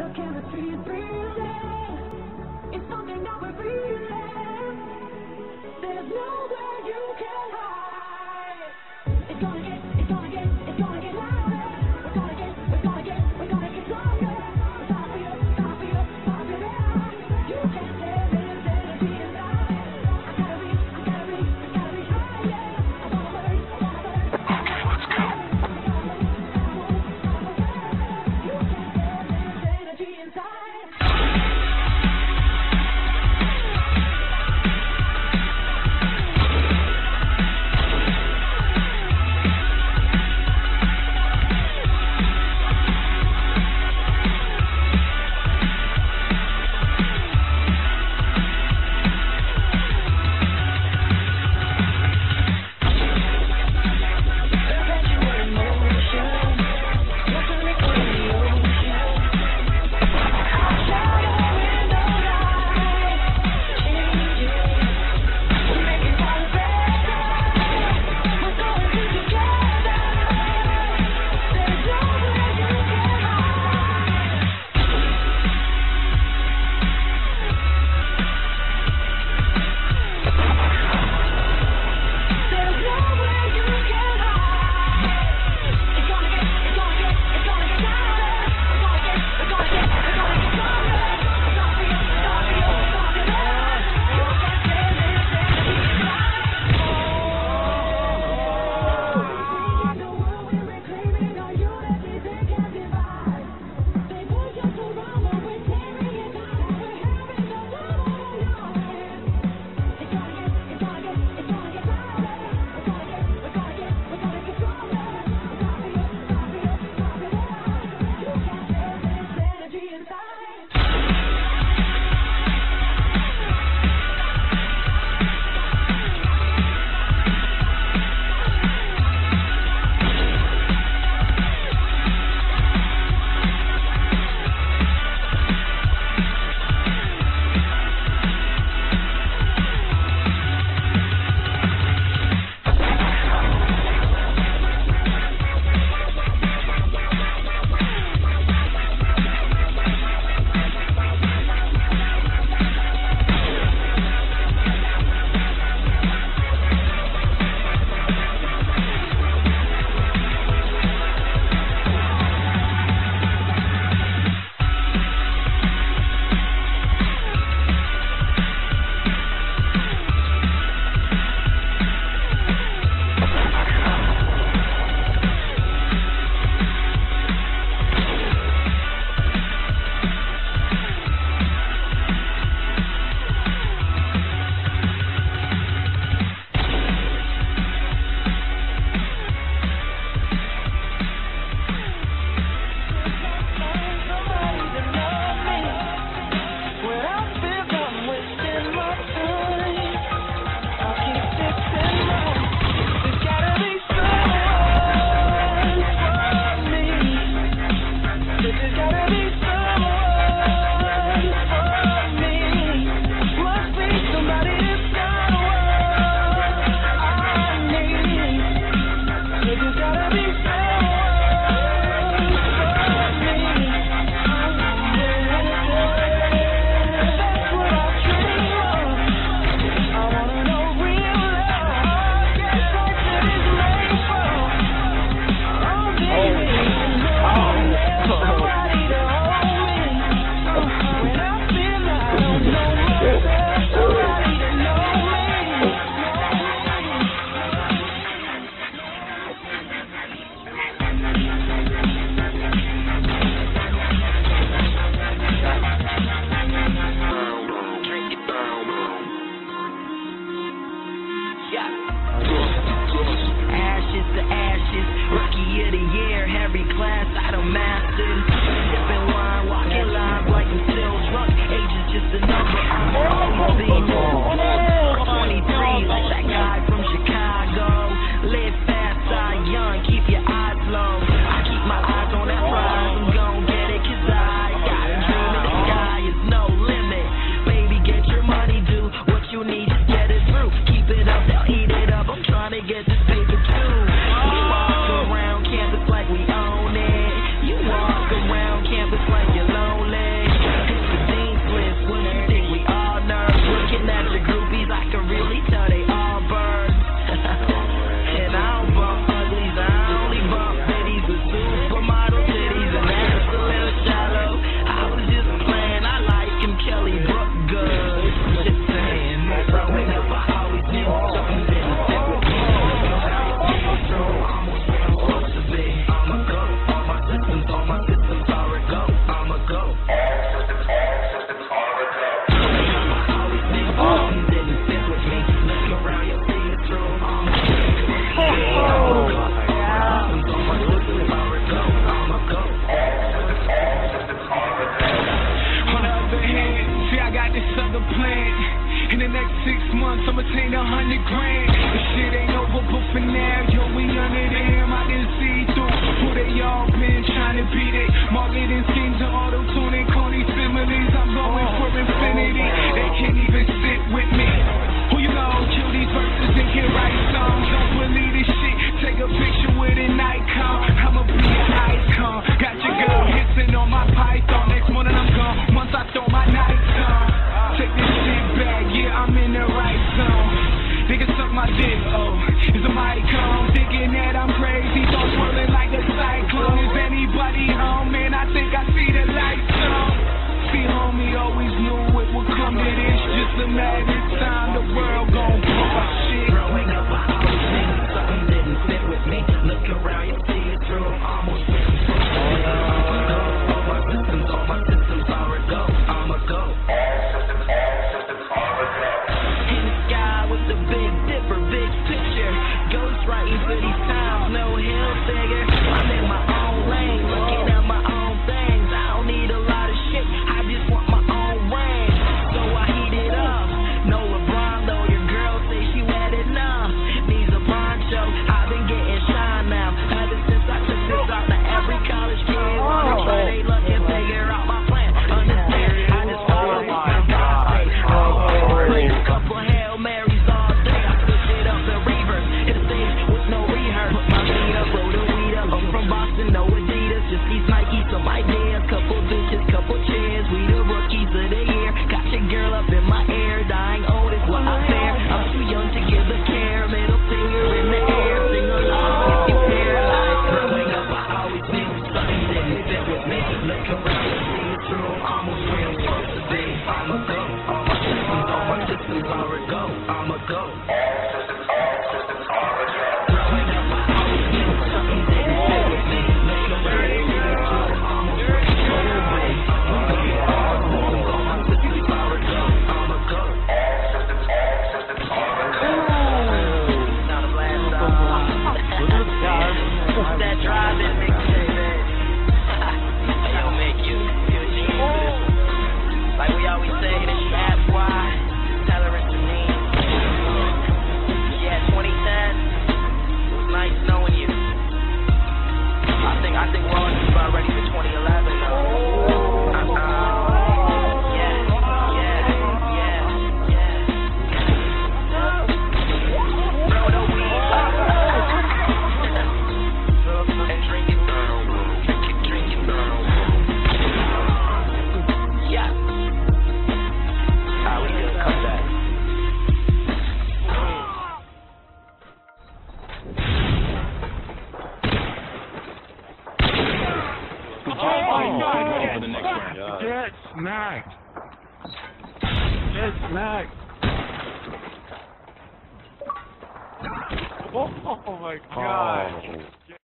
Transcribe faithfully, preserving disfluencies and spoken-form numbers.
like you lonely. men trying to beat it. Marketing schemes and auto-tuning, corny similes. I'm going for infinity. They can't even sit with me. Who you know, kill these verses and can write songs. Don't believe this shit, take a picture with an icon. I'ma be an icon. Got your girl hissing on my python. Next morning I'm gone, once I throw my nights on. Take this shit back, yeah, I'm in the right zone. Niggas suck my dick, oh, it's a mic cone. Thinking that I'm crazy, thoughts swirling like a cyclone. Is anybody home, man? I think I see the lights on. See, homie, always knew it would come to this. Just a matter of time, the world gon' pop my shit. Growing up, I always knew something didn't fit with me. Look around, you see it through, almost with the foot. All my systems, all my systems are a go. I'm a go. In the sky with the big dipper, big picture. Ghost writing for these times, no hill figure. I'm in my own lane, looking at my own things. I don't need a lot of shit, I just want my own ring. So I heat it up. No LeBron though, your girl say she wet enough. Needs a poncho, I've been getting shine now. Ever since I took this out, now every college kid wanna try they luck and figure out my plan. Understand, I just follow my God. Play a couple Hail Marys all day. I switch it up the reverse, hit a stage with no rehearse. Put my feet up, roll the weed up. I'm from Boston, no Adidas, just these Nikes, some ideas. Couple bitches, couple chairs, we the rookies of the year. Got your girl up in my ear, dying old is what I fear. I'm too young to give a care, middle finger in the air, sing along if you paralyzed. Growing up, I always knew something didn't fit with me. Look around and see it through, almost where I'm supposed to be. I'm a go, all my systems, all my systems are a go. I'm a go. Growing up, I always knew something didn't fit with me. Look around and see it through, almost where I'm supposed to be. I'm a go, all my systems, all my systems are a go. I'm a go. Not a blast off. That driving mixtape, man. It'll make you feel genius. Like we always say, that she asked why. Tell her it's a name. Yeah, twenty ten. It was nice knowing you. I think I think we're all just about ready for twenty eleven though. Uh-uh. Yeah, yeah, yeah, yeah. Throw the weed up. And drink it down. Drink it, drink it down. Yeah. Ah, we did a comeback. Oh my God! For the next round. Get smacked! Get smacked! Oh, oh my God!